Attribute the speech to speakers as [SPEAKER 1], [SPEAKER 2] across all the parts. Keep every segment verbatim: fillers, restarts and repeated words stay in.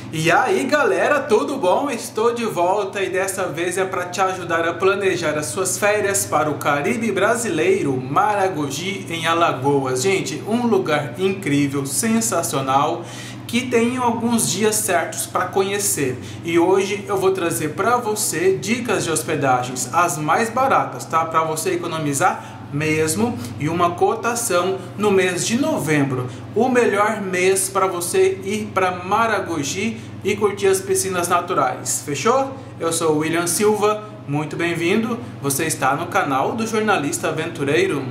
[SPEAKER 1] E aí galera, tudo bom? Estou de volta e dessa vez é para te ajudar a planejar as suas férias para o Caribe brasileiro, Maragogi, em Alagoas. Gente, um lugar incrível, sensacional, que tem alguns dias certos para conhecer. E hoje eu vou trazer para você dicas de hospedagens, as mais baratas, tá? Para você economizar mesmo, e uma cotação no mês de novembro, o melhor mês para você ir para Maragogi e curtir as piscinas naturais. Fechou? Eu sou o William Silva, muito bem-vindo. Você está no canal do Jornalista Aventureiro.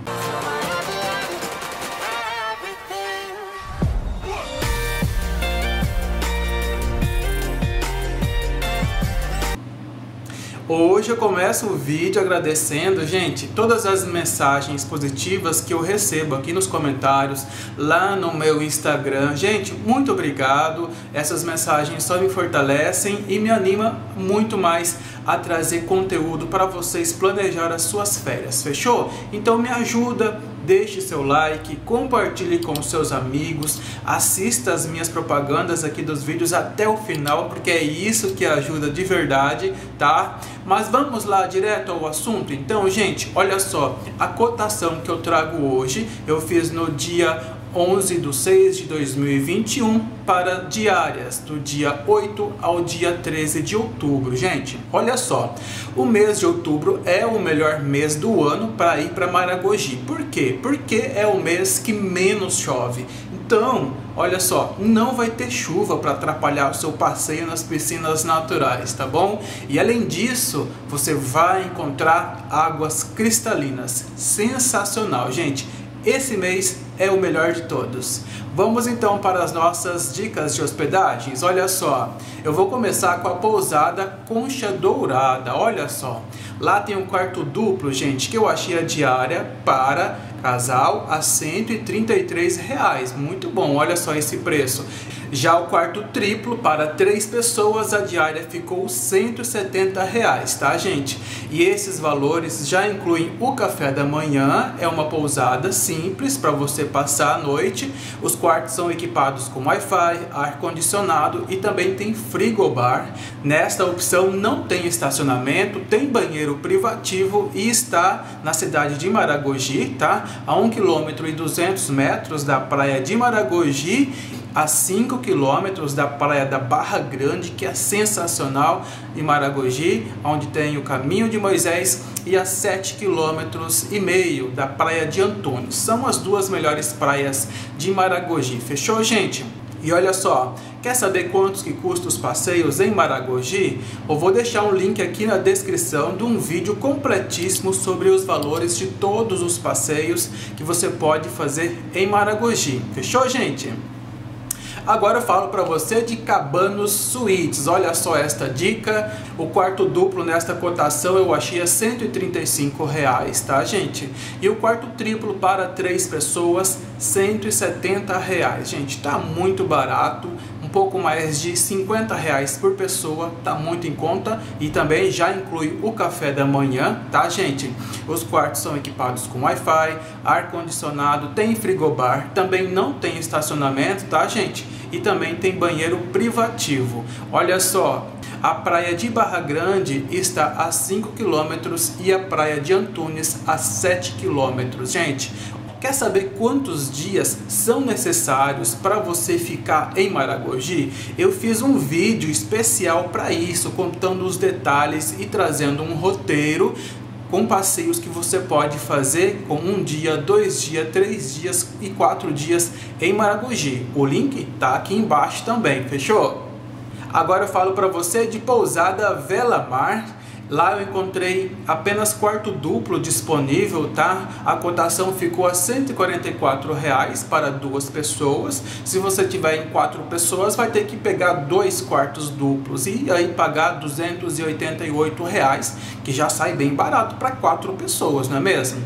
[SPEAKER 1] Hoje eu começo o vídeo agradecendo, gente, todas as mensagens positivas que eu recebo aqui nos comentários, lá no meu Instagram. Gente, muito obrigado. Essas mensagens só me fortalecem e me animam muito mais a trazer conteúdo para vocês planejar as suas férias. Fechou? Então me ajuda. Deixe seu like, compartilhe com seus amigos, assista as minhas propagandas aqui dos vídeos até o final, porque é isso que ajuda de verdade, tá? Mas vamos lá direto ao assunto. Então, gente, olha só, a cotação que eu trago hoje, eu fiz no dia onze de seis de dois mil e vinte e um para diárias, do dia oito ao dia treze de outubro. Gente, olha só, o mês de outubro é o melhor mês do ano para ir para Maragogi. Por quê? Porque é o mês que menos chove. Então, olha só, não vai ter chuva para atrapalhar o seu passeio nas piscinas naturais, tá bom? E além disso, você vai encontrar águas cristalinas. Sensacional, gente. Esse mês é o melhor de todos. Vamos então para as nossas dicas de hospedagens. Olha só, eu vou começar com a pousada Concha Dourada. Olha só, lá tem um quarto duplo, gente, que eu achei a diária para casal a cento e trinta e três reais. Muito bom, olha só esse preço. Já o quarto triplo para três pessoas, a diária ficou cento e setenta reais, tá, gente? E esses valores já incluem o café da manhã, é uma pousada simples para você passar a noite. Os quartos são equipados com Wi-Fi, ar-condicionado e também tem frigobar. Nesta opção não tem estacionamento, tem banheiro privativo e está na cidade de Maragogi, tá? A um quilômetro e duzentos metros da praia de Maragogi, a cinco quilômetros da praia da Barra Grande, que é sensacional, em Maragogi, onde tem o Caminho de Moisés, e a sete quilômetros e meio da praia de Antunes. São as duas melhores praias de Maragogi. Fechou, gente? E olha só, quer saber quantos que custam os passeios em Maragogi? Eu vou deixar um link aqui na descrição de um vídeo completíssimo sobre os valores de todos os passeios que você pode fazer em Maragogi. Fechou, gente? Agora eu falo para você de Cabanos Suítes. Olha só esta dica. O quarto duplo nesta cotação eu achei a cento e trinta e cinco reais, tá, gente? E o quarto triplo para três pessoas, cento e setenta reais. Gente, tá muito barato. Um pouco mais de cinquenta reais por pessoa, tá muito em conta. E também já inclui o café da manhã, tá, gente? Os quartos são equipados com Wi-Fi, ar-condicionado, tem frigobar, também não tem estacionamento, tá, gente? E também tem banheiro privativo. Olha só, a praia de Barra Grande está a cinco quilômetros e a praia de Antunes a sete quilômetros. Gente, quer saber quantos dias são necessários para você ficar em Maragogi? Eu fiz um vídeo especial para isso, contando os detalhes e trazendo um roteiro com passeios que você pode fazer com um dia, dois dias, três dias e quatro dias em Maragogi. O link tá aqui embaixo também, fechou? Agora eu falo para você de pousada Vela Mar. Lá eu encontrei apenas quarto duplo disponível, tá? A cotação ficou a cento e quarenta e quatro reais para duas pessoas. Se você tiver em quatro pessoas, vai ter que pegar dois quartos duplos e aí pagar duzentos e oitenta e oito reais, que já sai bem barato para quatro pessoas, não é mesmo?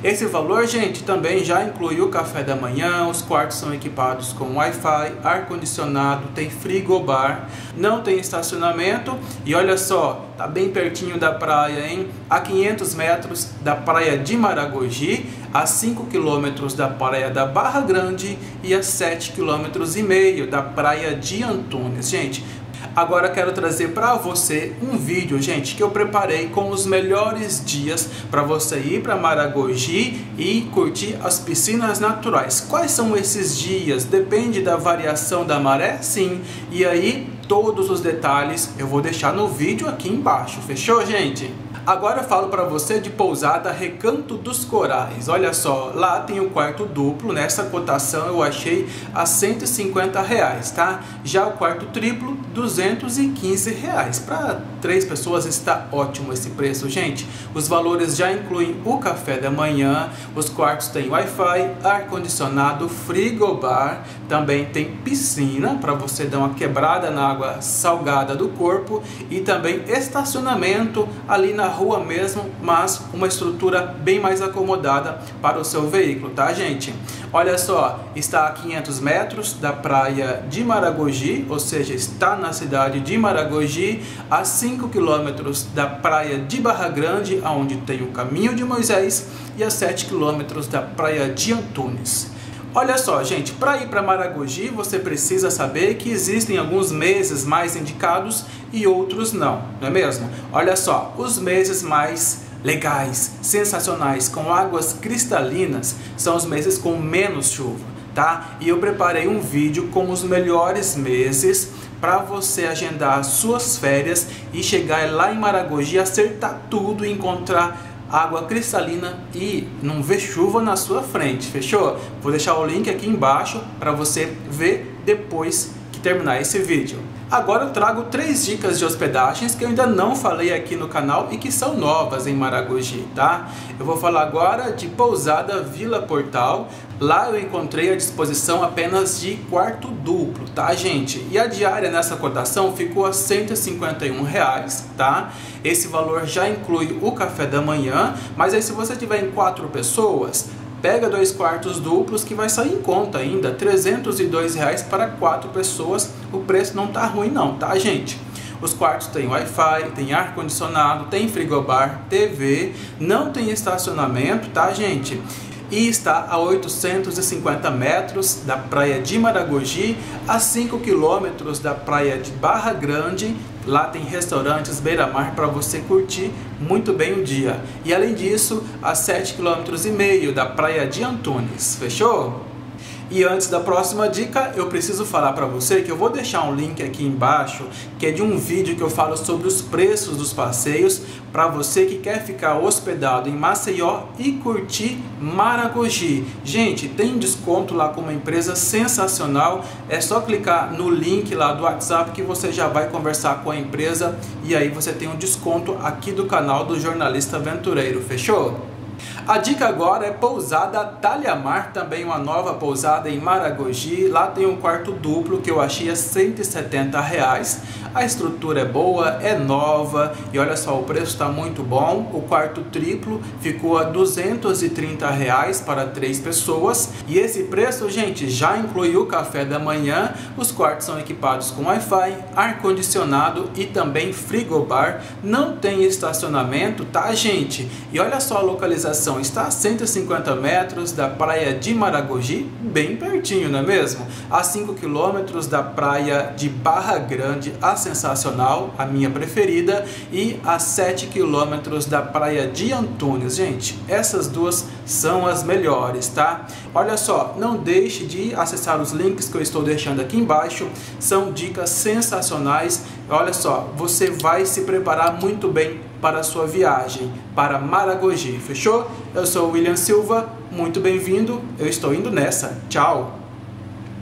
[SPEAKER 1] Esse valor, gente, também já inclui o café da manhã, os quartos são equipados com Wi-Fi, ar-condicionado, tem frigobar, não tem estacionamento e olha só, tá bem pertinho da praia, hein? A quinhentos metros da praia de Maragogi, a cinco quilômetros da praia da Barra Grande e a sete quilômetros e meio da praia de Antunes, gente. Agora quero trazer para você um vídeo, gente, que eu preparei com os melhores dias para você ir para Maragogi e curtir as piscinas naturais. Quais são esses dias? Depende da variação da maré? Sim. E aí, todos os detalhes eu vou deixar no vídeo aqui embaixo. Fechou, gente? Agora eu falo para você de pousada Recanto dos Corais. Olha só, lá tem o quarto duplo, nessa cotação eu achei a cento e cinquenta reais, tá? Já o quarto triplo, duzentos e quinze reais. Para três pessoas está ótimo esse preço, gente. Os valores já incluem o café da manhã, os quartos têm Wi-Fi, ar-condicionado, frigobar, também tem piscina para você dar uma quebrada na água salgada do corpo e também estacionamento ali na rua mesmo, mas uma estrutura bem mais acomodada para o seu veículo, tá, gente? Olha só, está a quinhentos metros da praia de Maragogi, ou seja, está na cidade de Maragogi, a cinco quilômetros da praia de Barra Grande, onde tem o Caminho de Moisés, e a sete quilômetros da praia de Antunes. Olha só, gente, para ir para Maragogi você precisa saber que existem alguns meses mais indicados e outros não, não é mesmo? Olha só, os meses mais legais, sensacionais, com águas cristalinas, são os meses com menos chuva, tá? E eu preparei um vídeo com os melhores meses para você agendar suas férias e chegar lá em Maragogi, acertar tudo e encontrar água cristalina e não ver chuva na sua frente, fechou? Vou deixar o link aqui embaixo para você ver depois que terminar esse vídeo. Agora eu trago três dicas de hospedagens que eu ainda não falei aqui no canal e que são novas em Maragogi, tá? Eu vou falar agora de pousada Vila Portal. Lá eu encontrei à disposição apenas de quarto duplo, tá, gente? E a diária nessa cotação ficou a cento e cinquenta e um reais, tá? Esse valor já inclui o café da manhã, mas aí se você tiver em quatro pessoas, pega dois quartos duplos que vai sair em conta ainda, trezentos e dois reais para quatro pessoas. O preço não tá ruim não, tá, gente? Os quartos têm Wi-Fi, tem ar-condicionado, tem frigobar, T V, não tem estacionamento, tá, gente? E está a oitocentos e cinquenta metros da praia de Maragogi, a cinco quilômetros da praia de Barra Grande. Lá tem restaurantes beira-mar para você curtir muito bem o dia. E além disso, a sete quilômetros e meio da praia de Antunes. Fechou? E antes da próxima dica, eu preciso falar para você que eu vou deixar um link aqui embaixo, que é de um vídeo que eu falo sobre os preços dos passeios, para você que quer ficar hospedado em Maceió e curtir Maragogi. Gente, tem desconto lá com uma empresa sensacional, é só clicar no link lá do WhatsApp que você já vai conversar com a empresa e aí você tem um desconto aqui do canal do Jornalista Aventureiro, fechou? A dica agora é pousada Talhamar, também uma nova pousada em Maragogi. Lá tem um quarto duplo que eu achei a cento e setenta reais. A estrutura é boa, é nova e olha só, o preço está muito bom. O quarto triplo ficou a duzentos e trinta reais para três pessoas. E esse preço, gente, já inclui o café da manhã. Os quartos são equipados com Wi-Fi, ar-condicionado e também frigobar. Não tem estacionamento, tá, gente? E olha só a localização, está a cento e cinquenta metros da praia de Maragogi, bem pertinho, não é mesmo? A cinco quilômetros da praia de Barra Grande, a sensacional, a minha preferida, e a sete quilômetros da praia de Antunes. Gente, essas duas são as melhores, tá? Olha só, não deixe de acessar os links que eu estou deixando aqui embaixo, são dicas sensacionais. Olha só, você vai se preparar muito bem para a sua viagem para Maragogi, fechou? Eu sou o William Silva, muito bem-vindo, eu estou indo nessa, tchau!